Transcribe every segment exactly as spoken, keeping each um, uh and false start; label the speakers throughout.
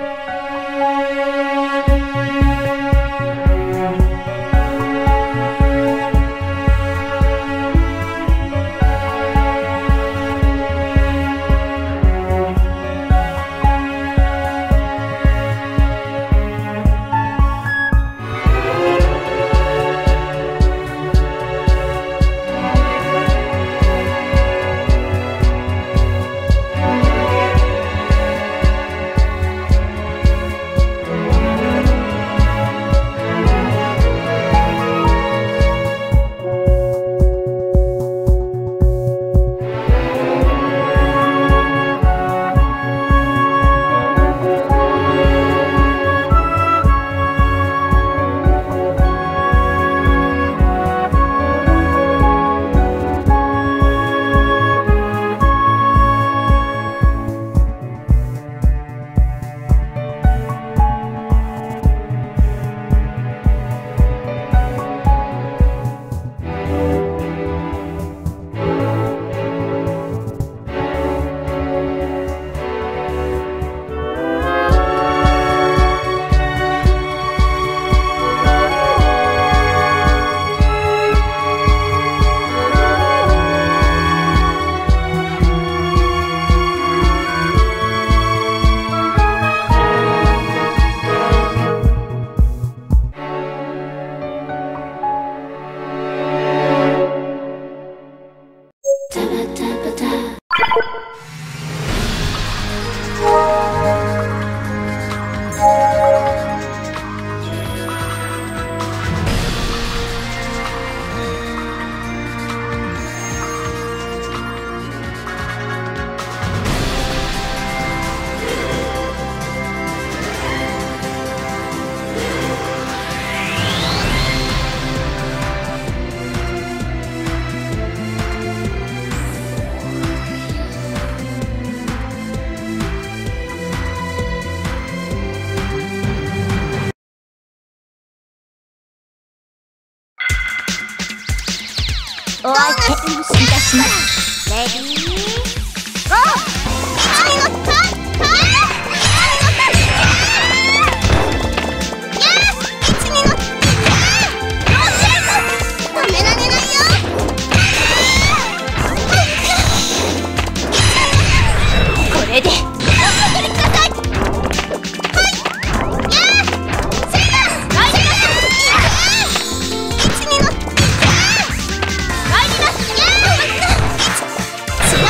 Speaker 1: お相手いたします。レディーゴー。一に乗った。
Speaker 2: 強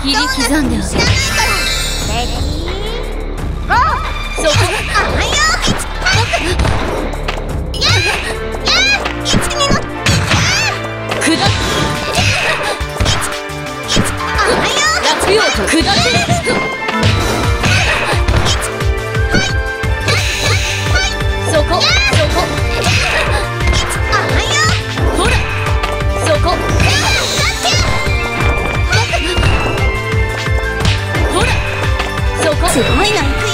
Speaker 1: 切り刻んでおく。レディーゴー。そこ。あはよ。やや一二の下っ。あはよ。落葉と下って。そこそこ。あはよ。ほらそこ。すごいのいくよ。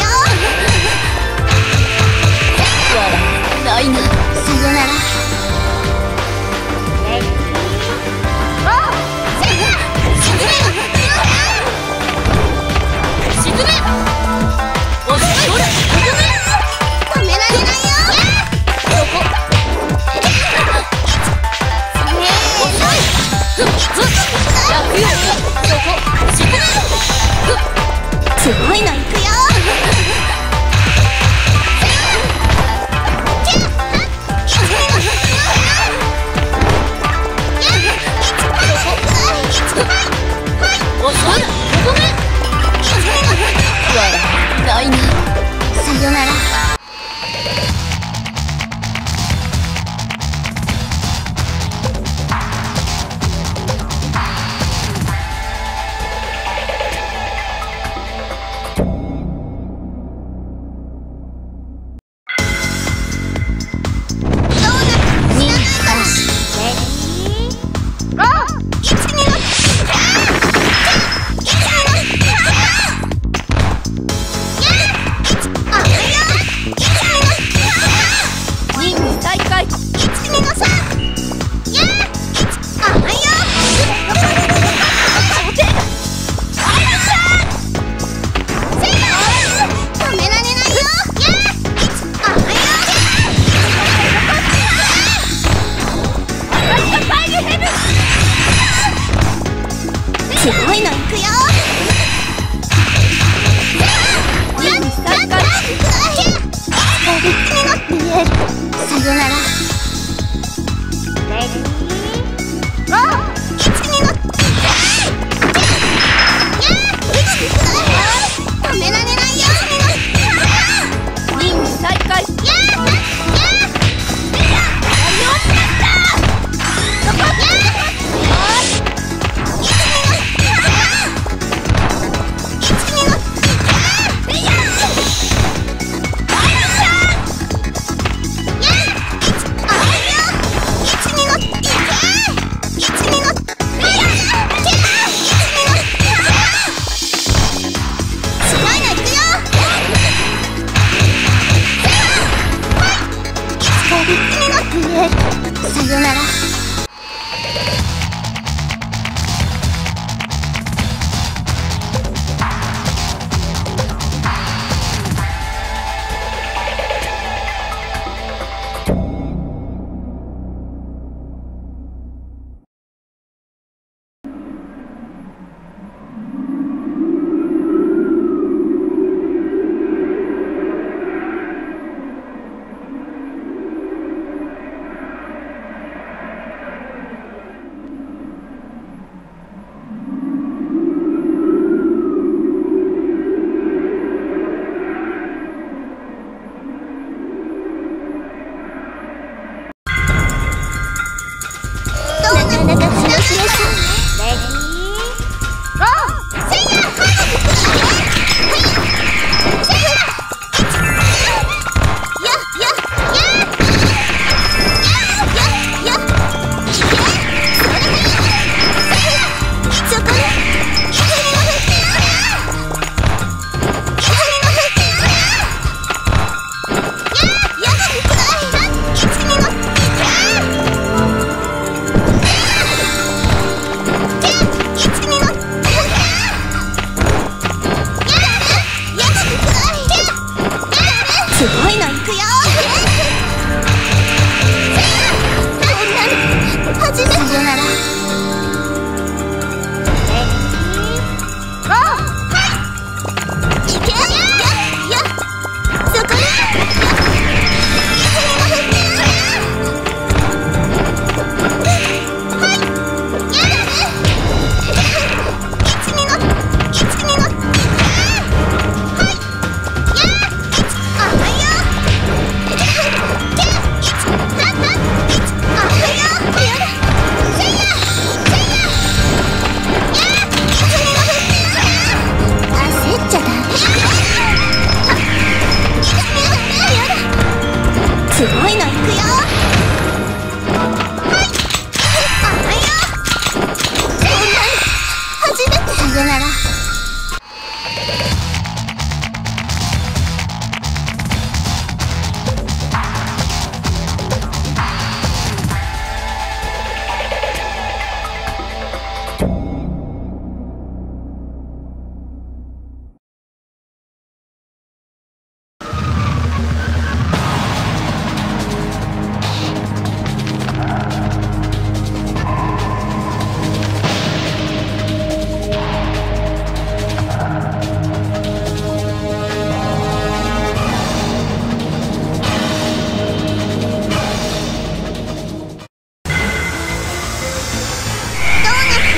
Speaker 1: 笑ないな。さよなら。レディーゴー。沈め沈め。おしほら止められないよ。そこ。遅い。落葉。そこ沈め。すごいのいくよ。ないな。さよなら。すごいのいくよ。さよなら。レディーゴー。止められないよ。任務再開。そこ。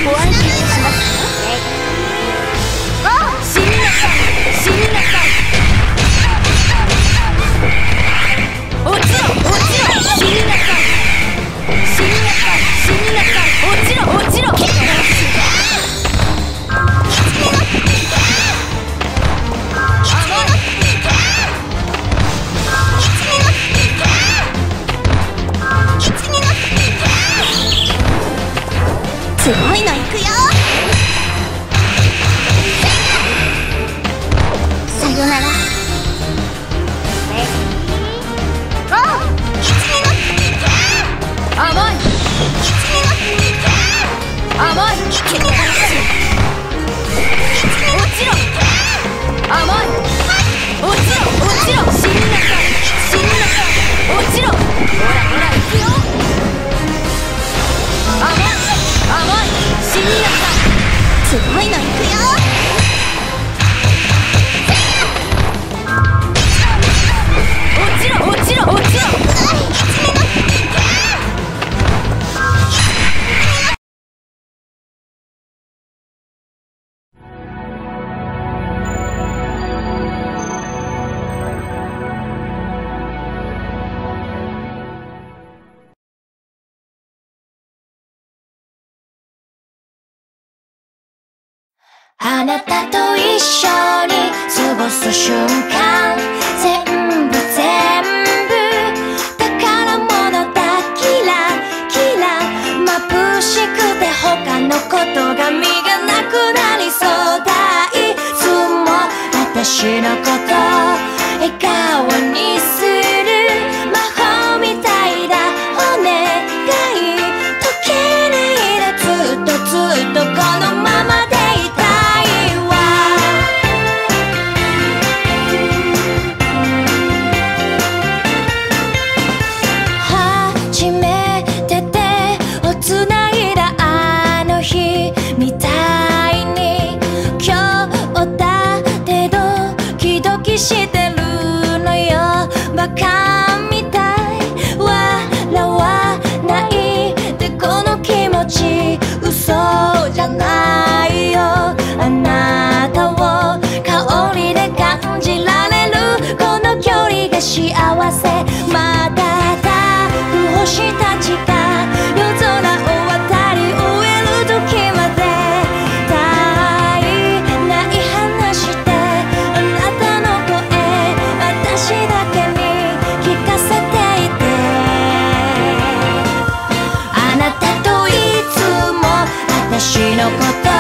Speaker 1: ご安心しますか。死になさい、死になさい。落ちろ、落ちろ、死になさい、死になさい、死になさい。落ちろ、落ちろ。すごいのいくよ。さよなら。甘い甘い。落ちろ。甘い。落ちろ、落ちろ。死になさい、死になさい。落ちろ。ほらほら行くよ。甘い甘い。死になさい。すごいのいくよ。落ちろ、落ちろ、落ちろ。あなたと一緒に過ごす瞬間、全部全部宝物だ。キラキラ眩しくて他のことが見がなくなりそうだ。いつも私のこと笑顔にする魔法みたいだ。お願い溶けないでずっとずっとこのままでいたいわ。初めて手をつないだあの日みたいに、今日だってドキドキしてるのよ。バカみたい笑わないで、この気持ち嘘じゃないよ。あなたを香りで感じられるこの距離が幸せ。まだだ星たちが夜空を渡り終える時まで、絶えない話してあなたの声私だけに聞かせていて。あなたといつも私のこと